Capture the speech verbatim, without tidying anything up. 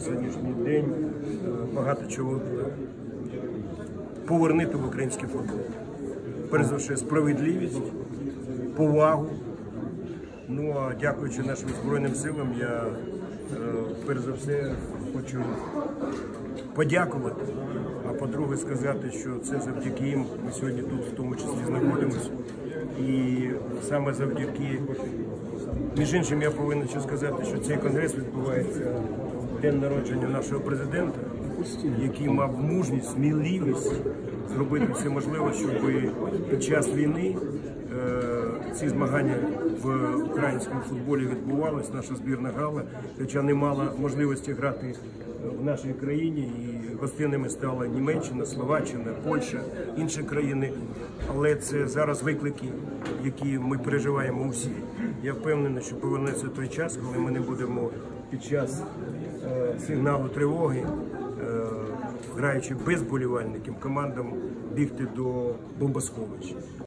сьогоднішній день багато чого повернути в український футбол. Перш за все, справедливість, повагу. Ну а дякуючи нашим Збройним силам, я перш за все хочу подякувати, а по-друге сказати, що це завдяки їм ми сьогодні тут в тому числі знаходимося. І саме завдяки, між іншим, я повинен ще сказати, що цей конгрес відбувається в день народження нашого президента, який мав мужність, сміливість зробити все можливе, щоб під час війни ці змагання в українському футболі відбувалися. Наша збірна грала, хоча не мала можливості грати в нашій країні, і гостинними стала Німеччина, Словаччина, Польща, інші країни. Але це зараз виклики, які ми переживаємо усі. Я впевнений, що повернеться той час, коли ми не будемо під час е, сигналу тривоги, е, граючи без болівальників, командам бігти до бомбосховища.